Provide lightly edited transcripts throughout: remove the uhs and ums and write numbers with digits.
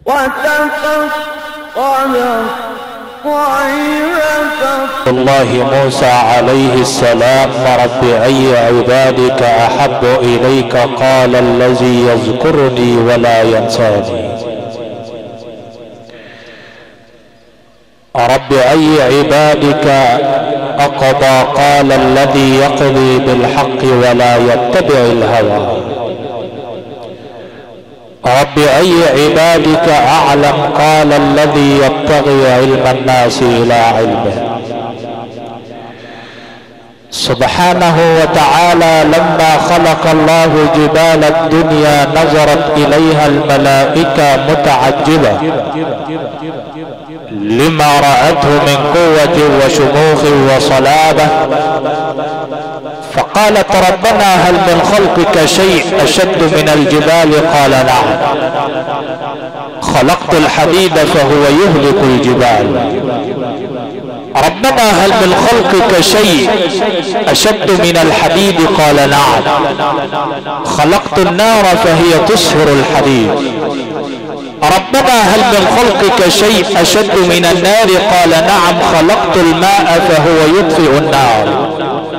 الله موسى عليه السلام: رب أي عبادك أحب إليك؟ قال: الذي يذكرني ولا ينساني. رب أي عبادك أقضى؟ قال: الذي يقضي بالحق ولا يتبع الهوى. رب أي عبادك أعلم؟ قال: الذي يبتغي علم الناس إلى علمه. سبحانه وتعالى لما خلق الله جبال الدنيا نظرت إليها الملائكة متعجبة لما رأته من قوة وشموخ وصلابة، فقالت: ربنا هل من خلقك شيء أشد من الجبال؟ قال: نعم. خلقت الحديد فهو يهلك الجبال. ربنا هل من خلقك شيء أشد من الحديد؟ قال: نعم. خلقت النار فهي تصهر الحديد. ربنا هل من خلقك شيء أشد من النار؟ قال: نعم. خلقت الماء فهو يطفئ النار.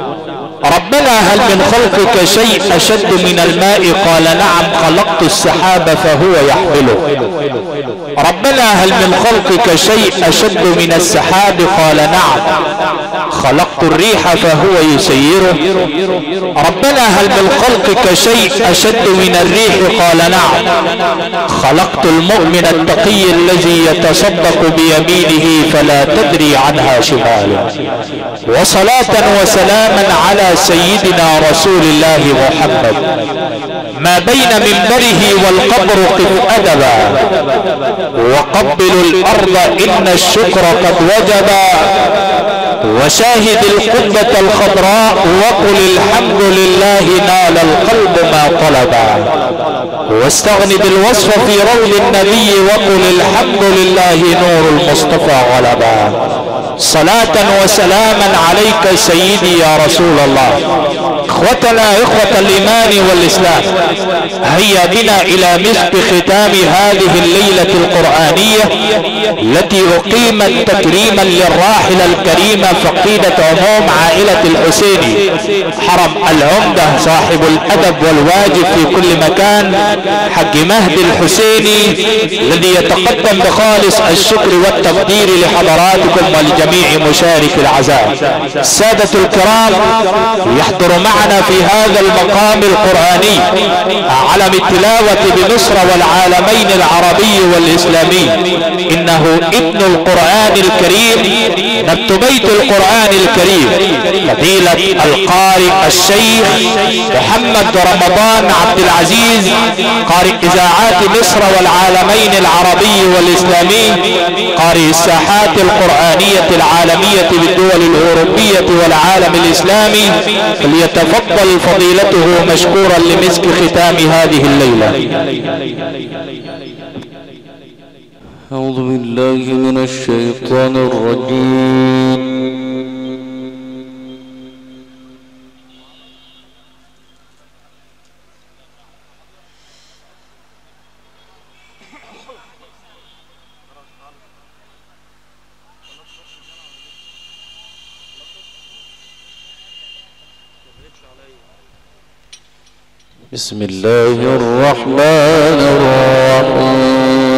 ربنا هل من خلقك شيء أشد من الماء؟ قال: نعم. خلقت السحاب فهو يحمله. ربنا هل من خلقك شيء أشد من السحاب؟ قال: نعم. خلقت الريح فهو يسيره. ربنا هل من خلقك شيء أشد من الريح؟ قال: نعم. خلقت المؤمن التقي الذي يتصدق بيمينه فلا تدري عنها شماله. وصلاة وسلاما على سيدنا رسول الله محمد، ما بين منبره والقبر قف أدبا، وقبلوا الأرض إن الشكر قد وجبا، وشاهد القبة الخضراء وقل الحمد لله نال القلب ما طلبا، واستغن بالوصف في روض النبي وقل الحمد لله نور المصطفى غلبا. صلاة وسلاما عليك سيدي يا رسول الله. اخوتنا اخوة الايمان والاسلام، هيا بنا الى مسك ختام هذه الليلة القرآنية التي اقيمت تكريما للراحلة الكريمة فقيدة عموم عائلة الحسيني حرم العمدة صاحب الادب والواجب في كل مكان، حج مهدي الحسيني، الذي يتقدم بخالص الشكر والتقدير لحضراتكم ولجميع مشارك العزاء. السادة الكرام، يحضر معنا في هذا المقام القرآني علم التلاوة بمصر والعالمين العربي والإسلامي، إنه ابن القرآن الكريم، نبت بيت القرآن الكريم، فضيلة القارئ الشيخ محمد رمضان عبد العزيز، قارئ إذاعات مصر والعالمين العربي والإسلامي، قارئ الساحات القرآنية العالمية بالدول الأوروبية والعالم الإسلامي، فليتفضل فضيلته مشكورا لمسك ختام هذه الليلة. أعوذ بالله من الشيطان الرجيم. بسم الله الرحمن الرحيم.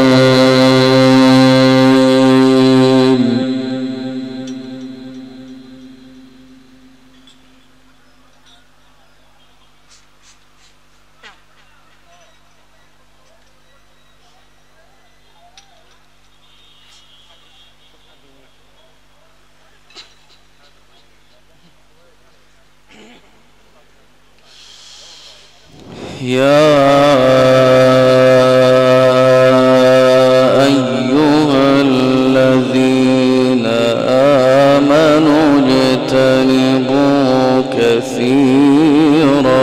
يا أيها الذين آمنوا اجتنبوا كثيرا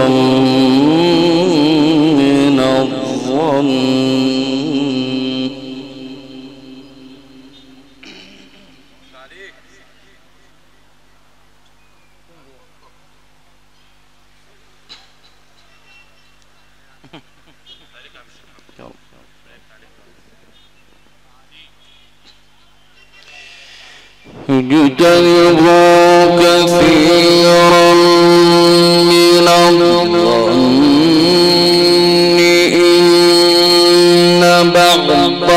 من الظن اجتنبوا كثيرا من الظن إن بعض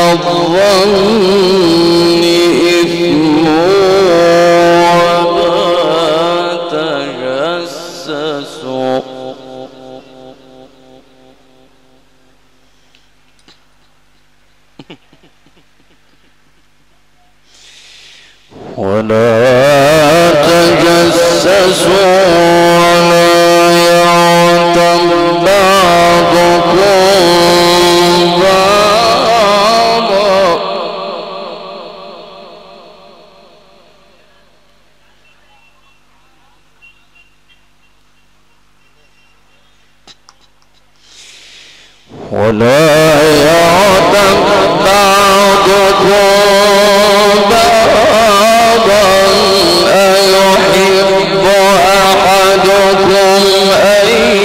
الظن إثم ولا تجسسوا ولا يغتب بعضكم بعضا أيحب أحدكم أن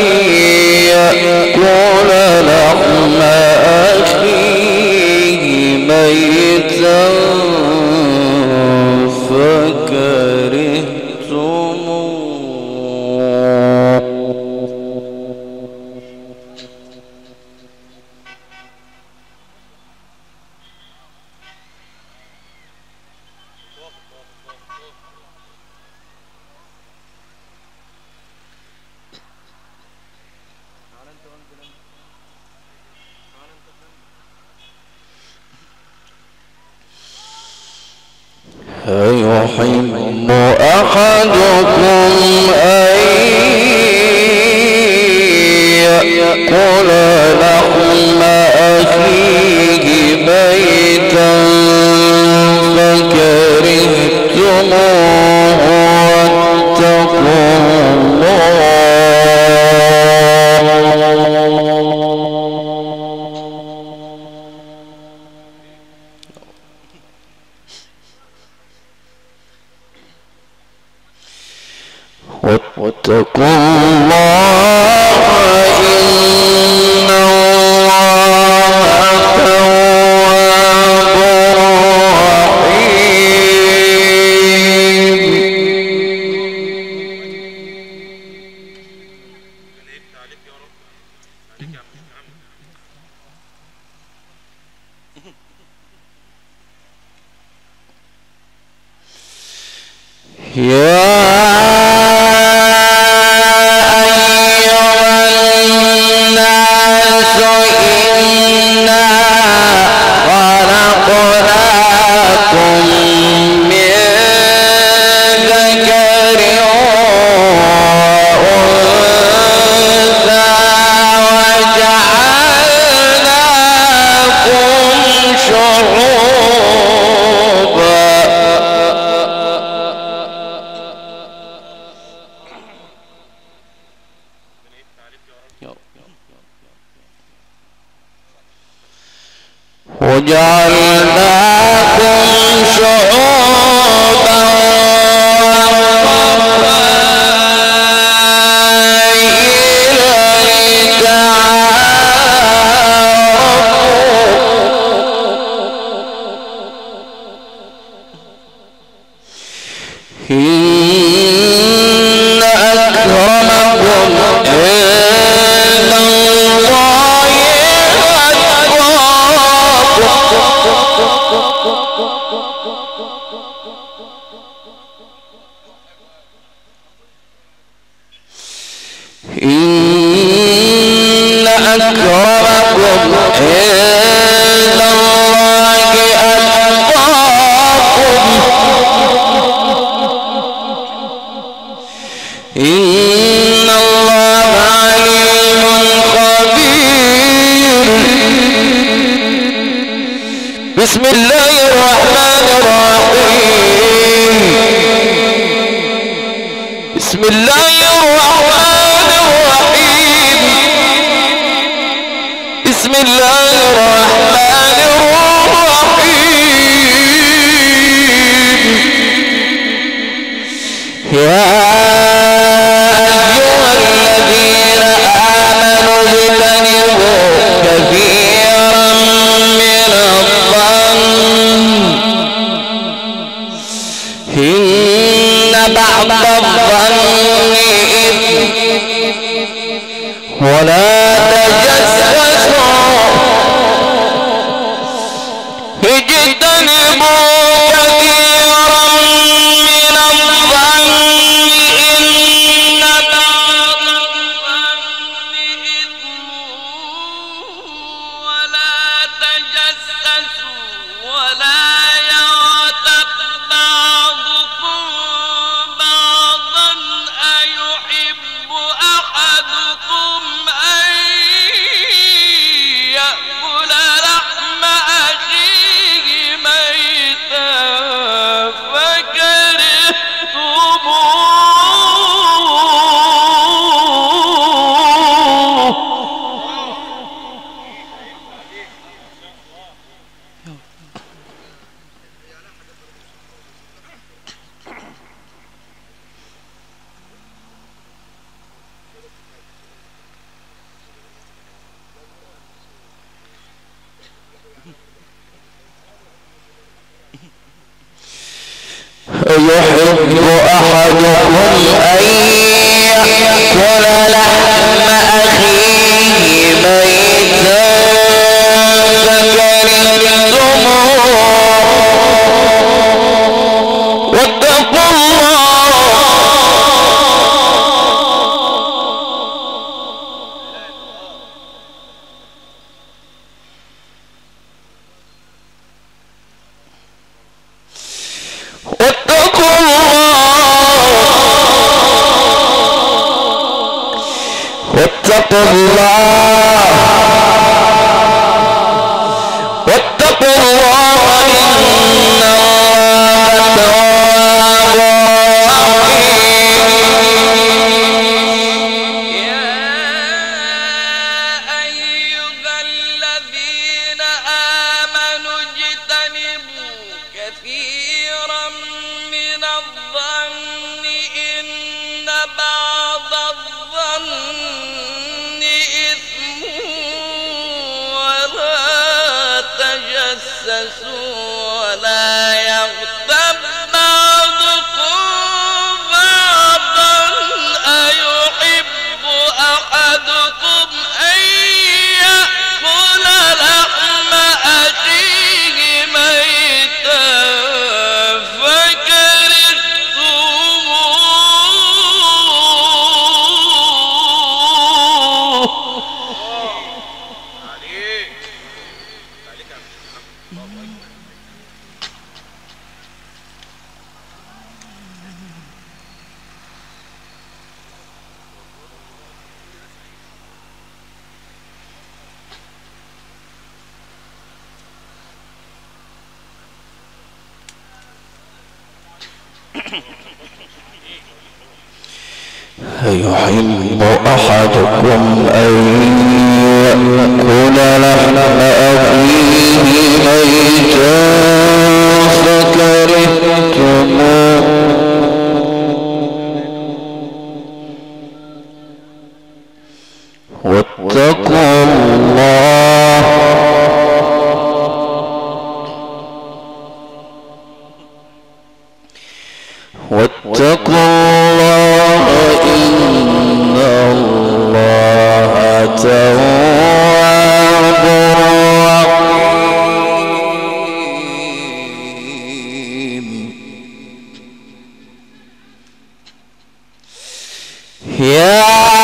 يأكل لحم أخيه ميتا فكرهتموه أيحب أحدكم أن يأكل لحم أخيه ميتا فكرهتموه واتقوا واتقوا الله إن الله تواب رحيم. وجعلناكم شعوبا وقبائل لتعارفوا إن أكرمكم عند الله إن أكرمكم عند الله أتقاكم إن الله عليم خبير. بسم الله الرحمن الرحيم. بسم الله الرحمن الرحيم. بسم الله الرحمن الرحيم. يا أيها الذين آمنوا اجتنبوا كثيرا من الظن ولا تجسسوا اجتنبوا كثيرا من الظن إن بعض الظن إثم ولا تجسسوا ولا يغتب بعضكم بعضا أيحب أحدكم أن يأكل لحم أخيه ميتا يحب أحدكم أن يأكل لحم أخيه ميتا فكرهتموه واتقوا الله واتقوا الله إن الله تواب رحيم. يا أيها الذين آمنوا اجتنبوا كثيرا من الظن إن بعض الظن إثم ولا تجسسوا ولا يغتب بعضكم بعضا أيحب أحدكم أن يأكل لحم أخيه ميتا يحب أحدكم أن يأكل لحم أخيه ميتا فكرهتموه واتقوا الله واتقوا الله إن الله تواب رحيم. يا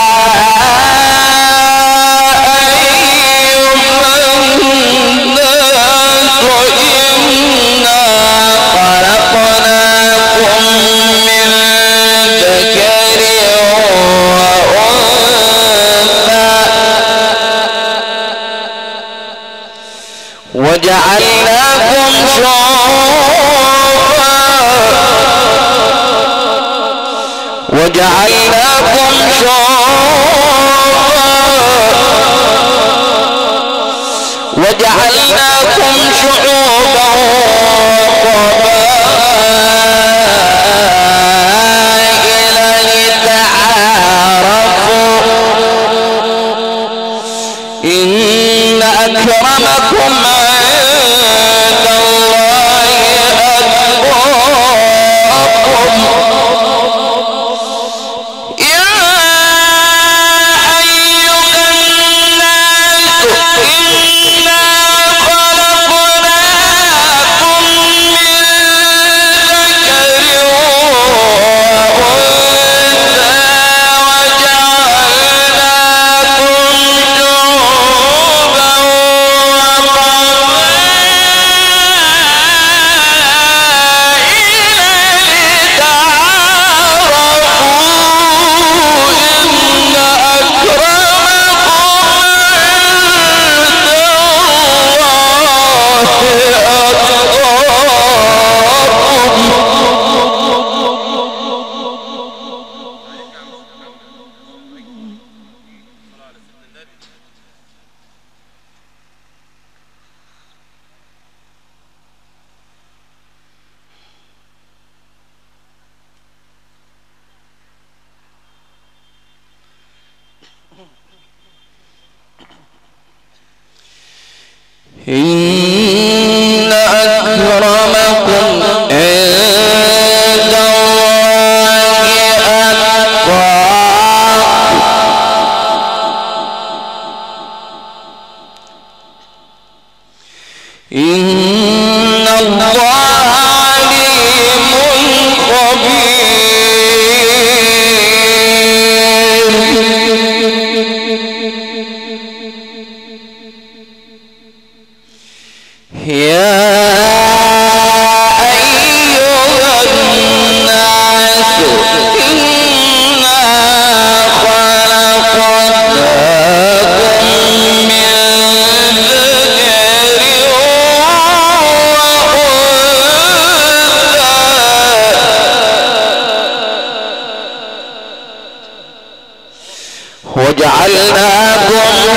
وجعلناكم شعوبا وقبائل لتعارفوا إن أكرمكم عند الله أتقاكم. يا أيها إن أكرمكم عند الله أتقاكم إن الله عليم خبير يا أيها الناس إنا خلقناكم من ذكر وأنثى وجعلناكم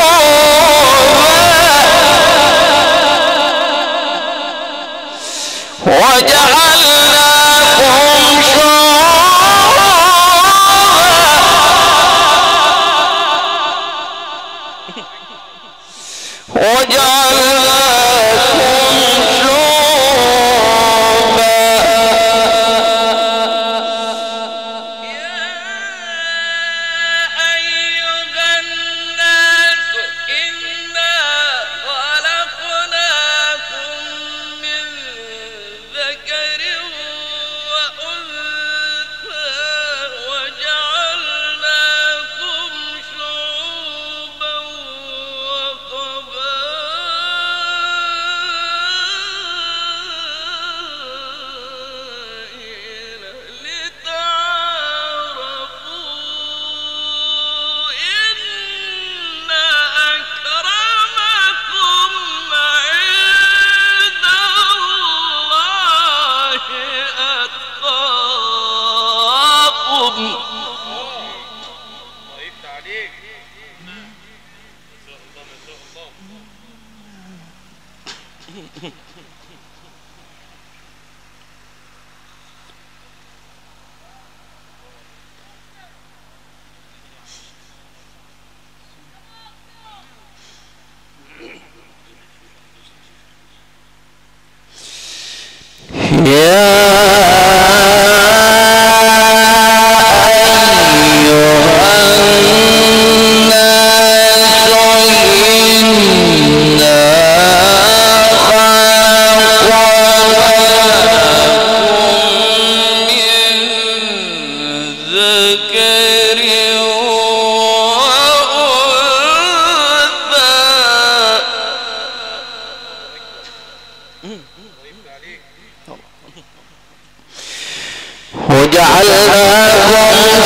وجعلناكم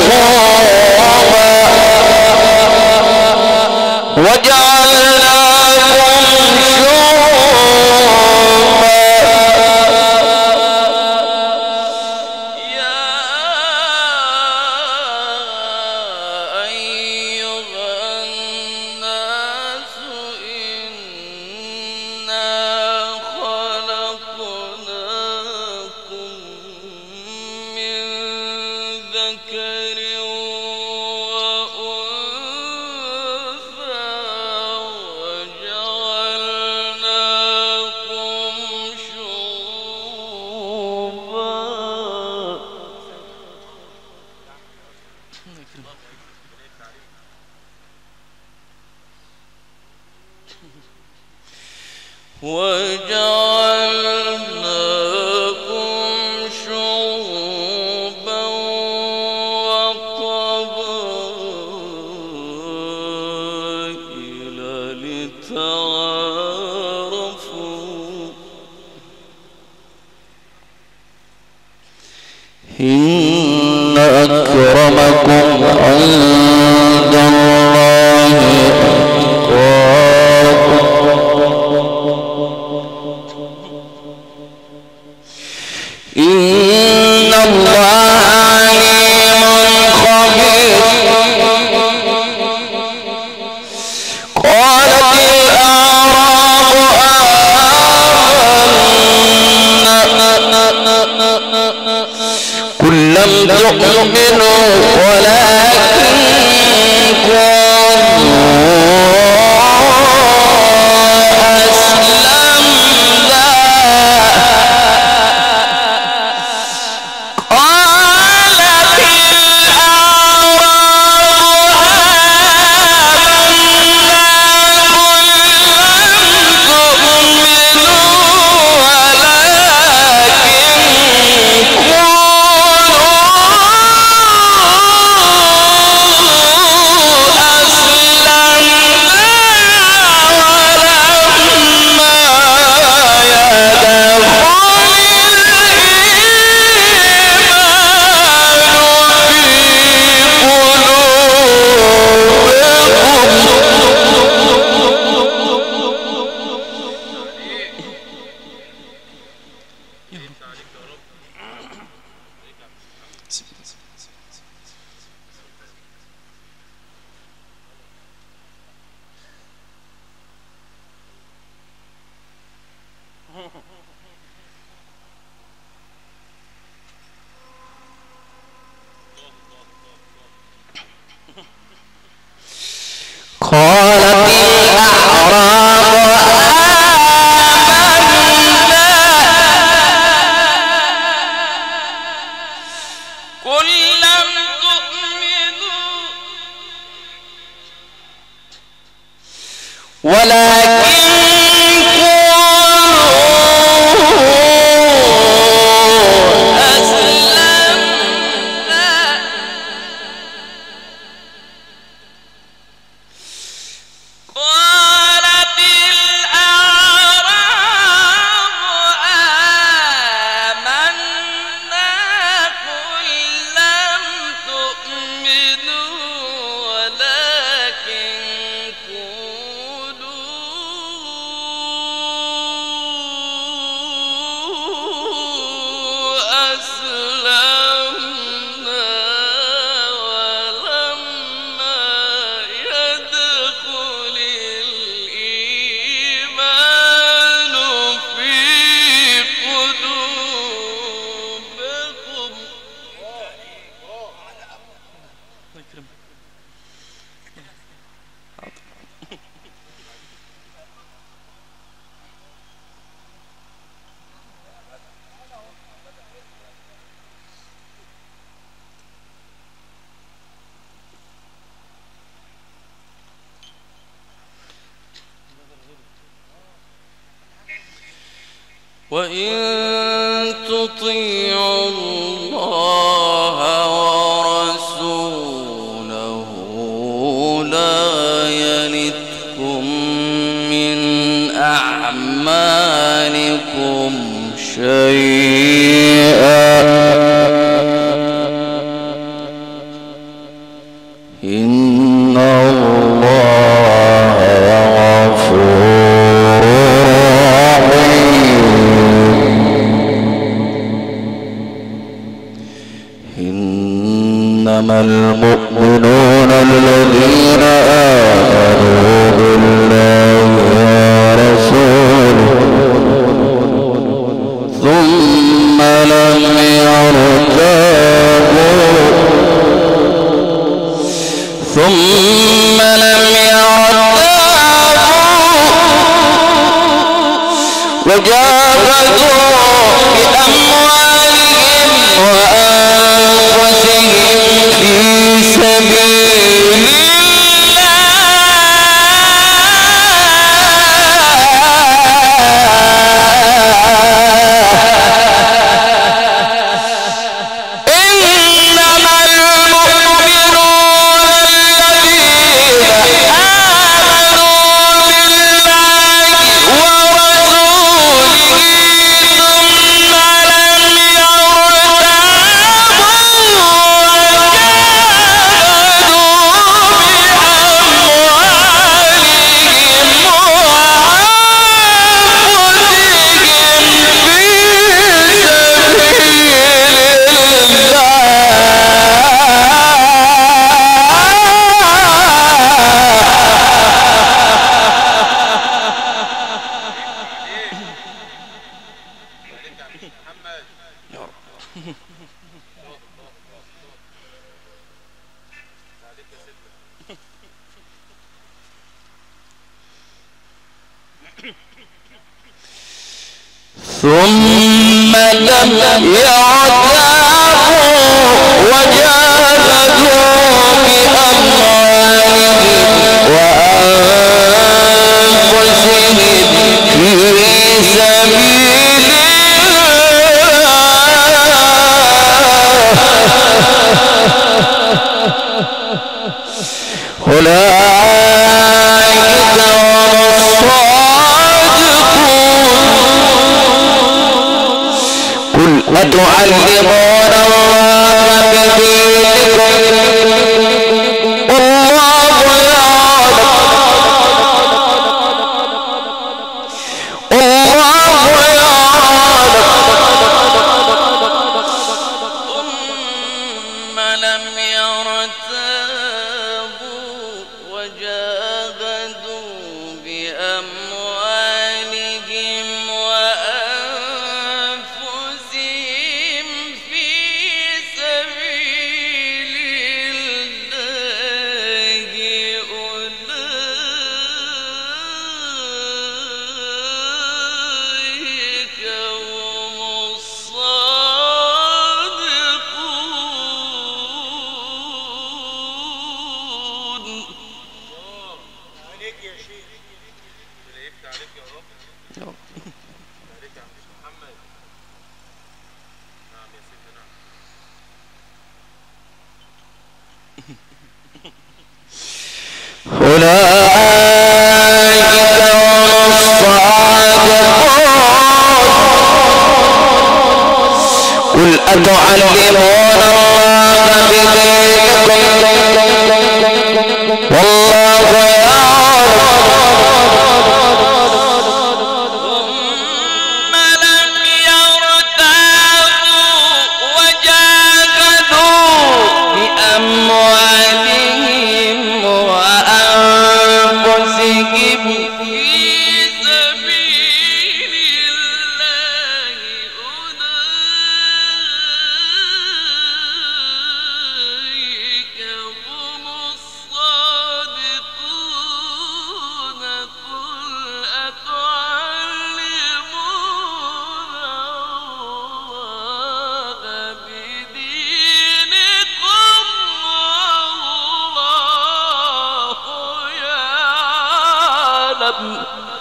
شعوبا إن أكرمكم عند الله أتقاكم إن الله عليم خبير. قالت الأعراب آمنا قل لم تؤمنوا ولكن قولوا قالت الأعراب قل لم تؤمنوا ولكن وإن تطيعوا الله ورسوله لا يلتكم من أعمالكم شيئا إن الله غفور إنما المؤمنون الذين آمنوا بالله ورسوله ثم لم يرتابوا وجاهدوا بأموالهم وأنفسهم في سبيل ثم لم يرتابوا وجاهدوا بأموالهم وأنفسهم في سبيل الله أولئك هم الصادقون. قل أتعلمون الله بدينكم والله ثم لم يرتابوا وجاهدوا بأموالهم وأنفسهم قل أتعلمون الله بدينكم والله ثم لم يرتابوا وجاهدوا بأموالهم وأنفسهم في سبيل الله أولئك هم الصادقون قل أتعلمون الله بدينكم والله يعلم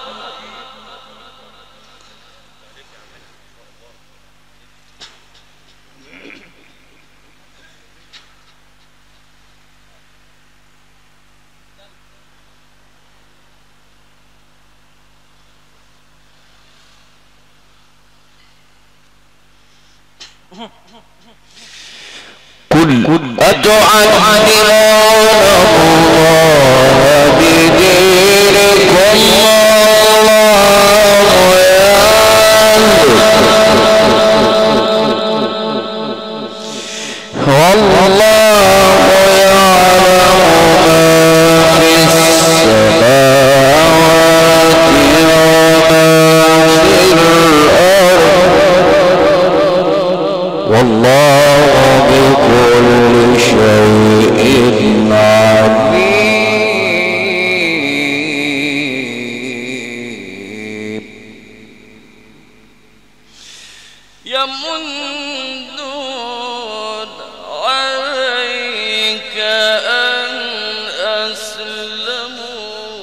قل أتعلمون الله بدينكم والله يعلم ما في السماوات وما في الأرض والله بكل شيء عليم يمنون عليك أن أسلموا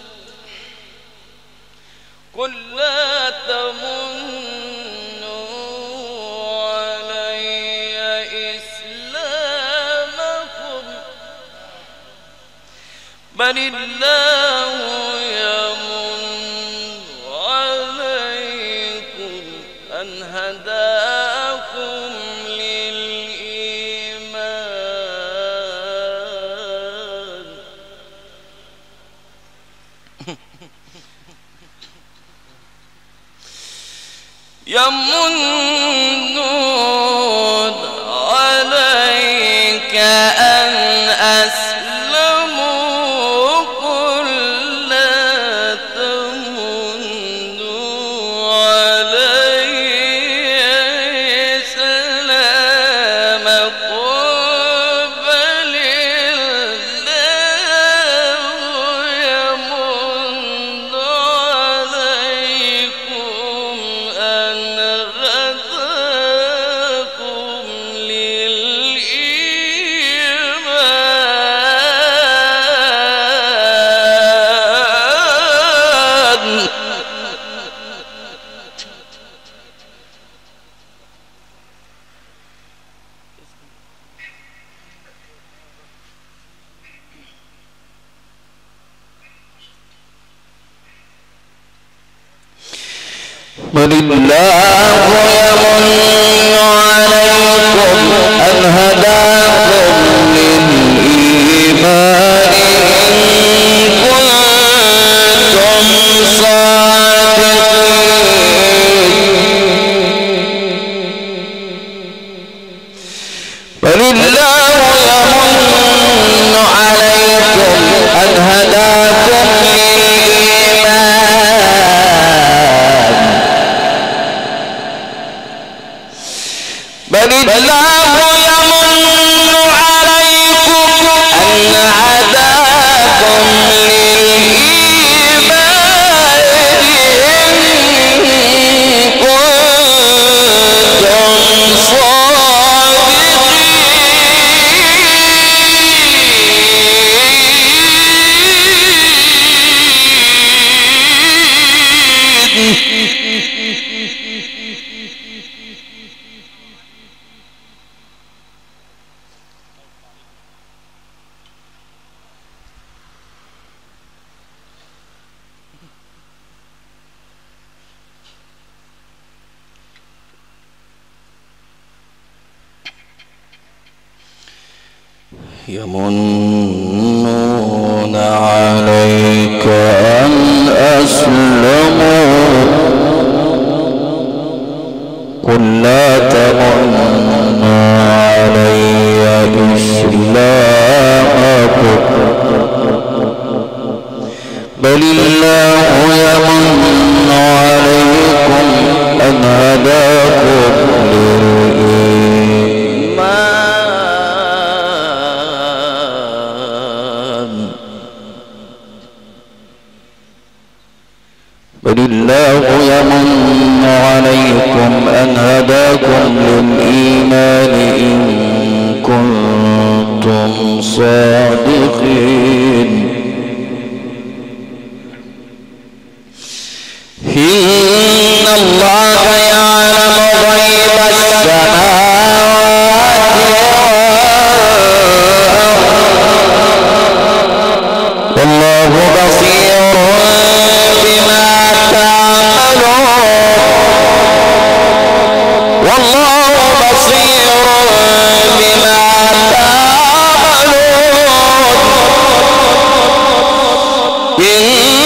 قل لا تمنوا علي إسلامكم بل الله يمن عليكم أن هداكم للإيمان يمنون عليك أن أسلموا قل لا تمنوا علي إسلامكم بل الله يمن عليكم أن هداكم للإيمان بل الله يمن عليكم أن هداكم للإيمان إن كنتم صادقين بل الله يمن عليكم أن هداكم بل الله يمن عليكم أن هداكم للإيمان إن كنتم صادقين. يمنون عليك أن أسلموا قل لا تمنوا علي إسلامكم بل الله يمن عليكم أن هداكم للإيمان بل الله يمن عليكم أن هداكم للإيمان إن كنتم صادقين إن الله يعلم غيب السماوات والله بصير بما تعملون والله بصير بما تعملون إن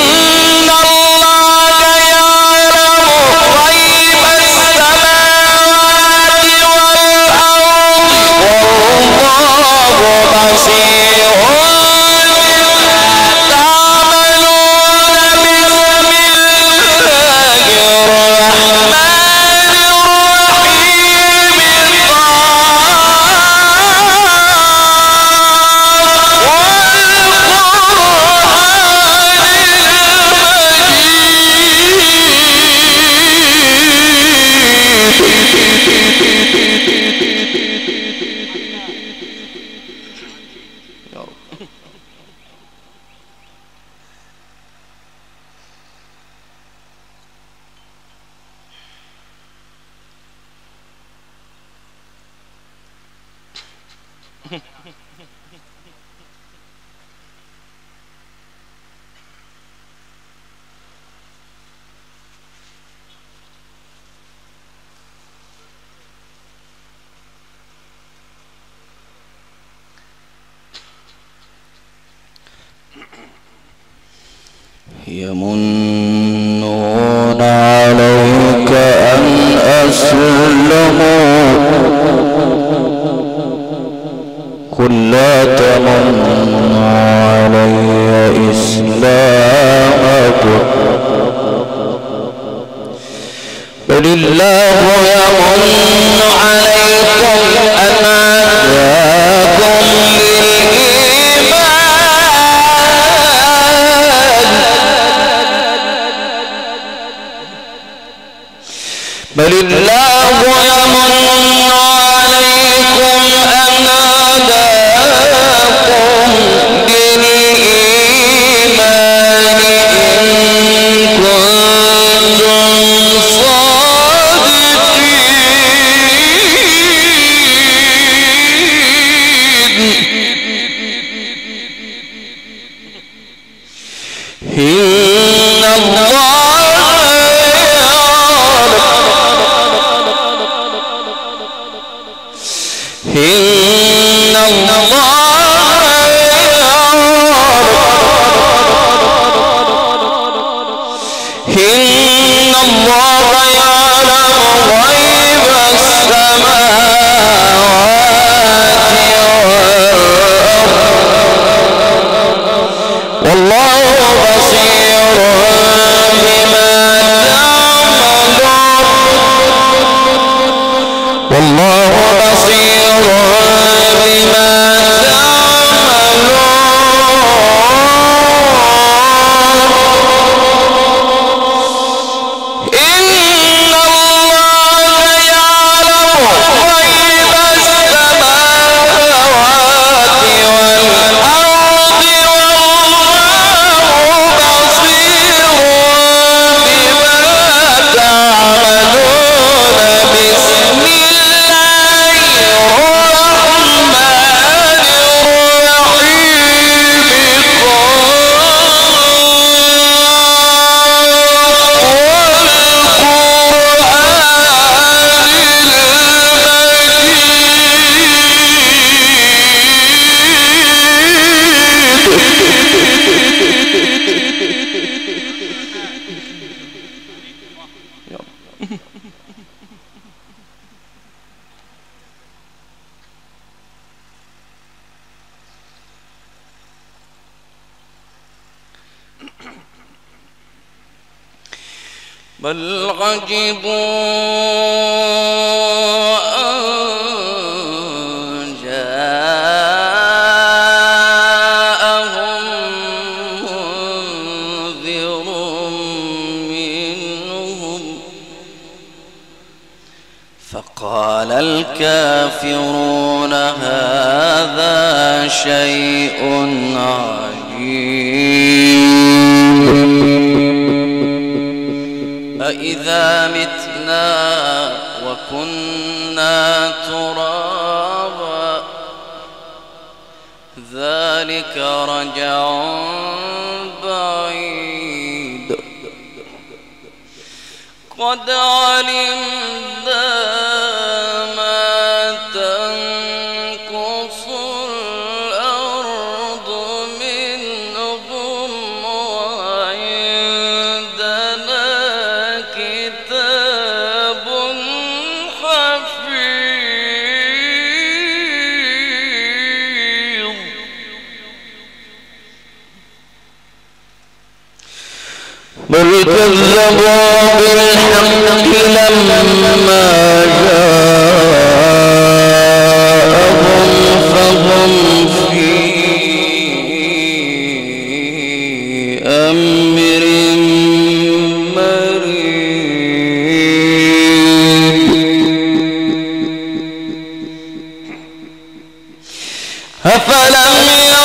يمنون عليك أن أسلموا قل لا تمنوا علي إسلامكم بل الله يمن عليكم أن هداكم بل الله يمن عليكم أن هداكم للإيمان إن كنتم صادقين إن الله بل عجبوا أن جاءهم منذر منهم فقال الكافرون هذا شيء عجيب أإذا متنا وكنا ترابا ذلك رجع بعيد قد علمنا ما تنقص الأرض منهم وعندنا كتاب حفيظ بل كذبوا بالحق لما جاءهم فهم في أمر مريض أفلم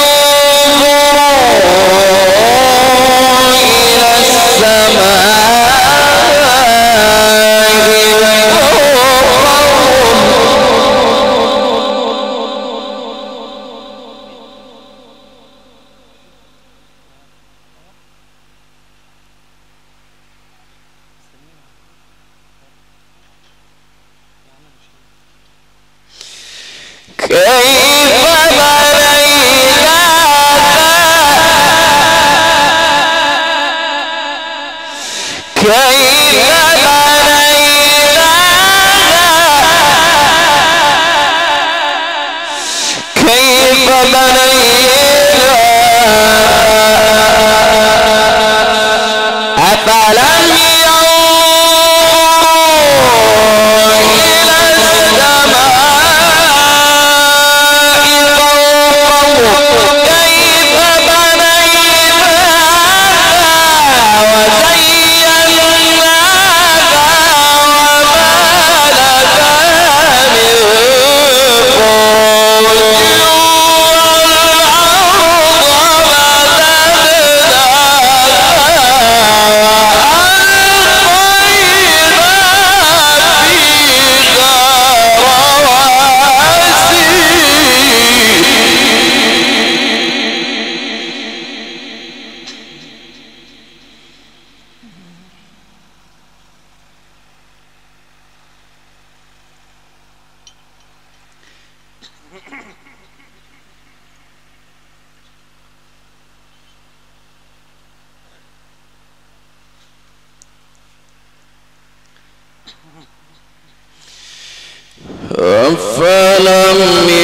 أفلم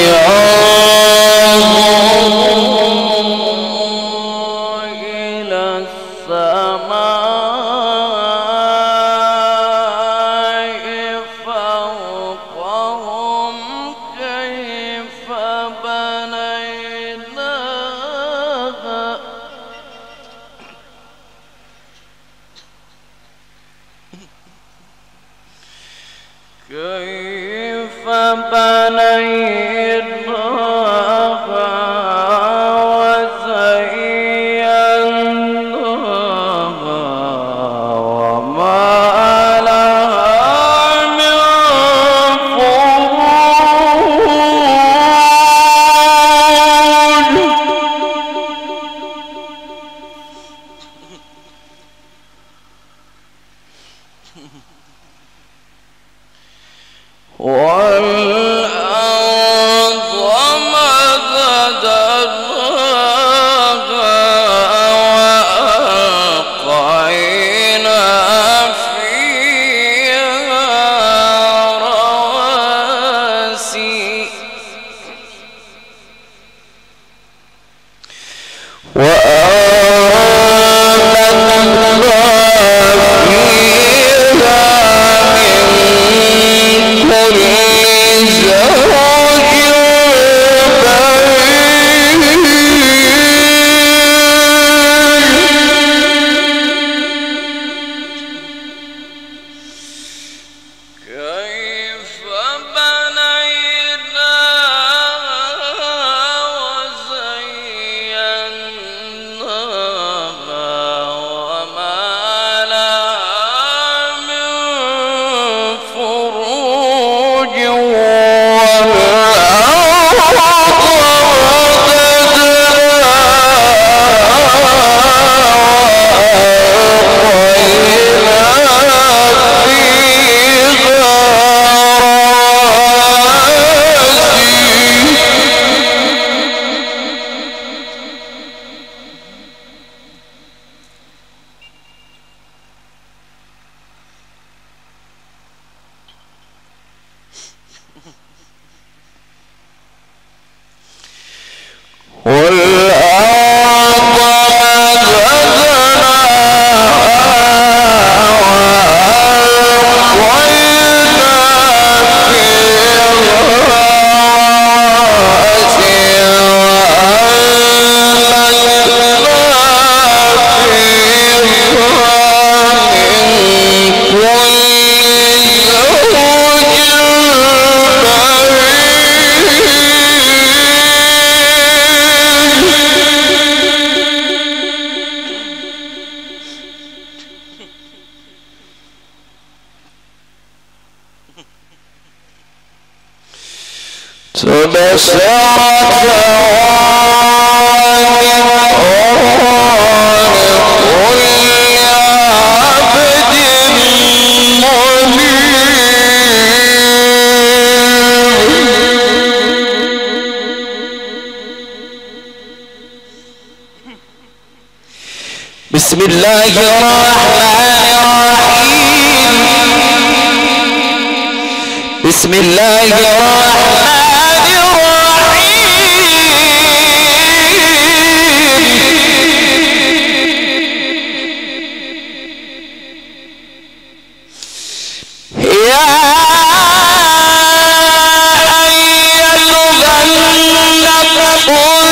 ينظروا إلى السماء فوقهم كيف بنيناها كيف بنيناها وزيناها وما لها من فروج والأرض مددناها وألقينا فيها كيف بنيناها وزيناها وما لها من فروج بسم الله الرحمن الرحيم. بسم الله الرحمن الرحيم. يا أيها النفس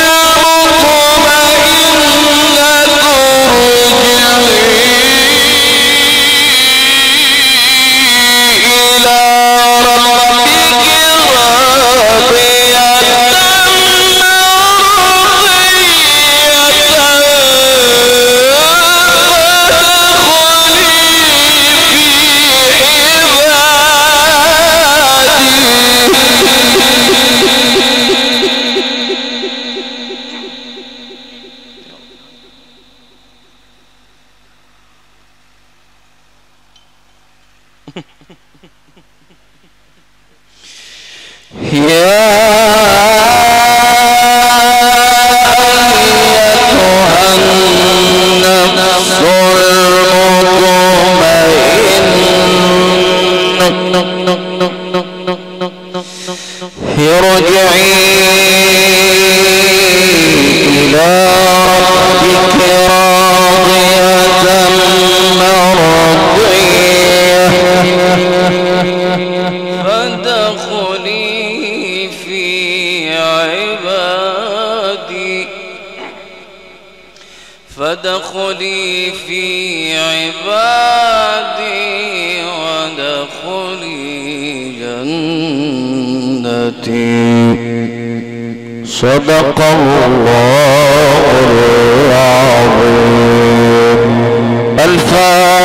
ارجعي إلى ربك راضية مرضية فادخلي في عبادي فادخلي في عبادي وادخلي جنتي. صدق الله العظيم. الفاتحة.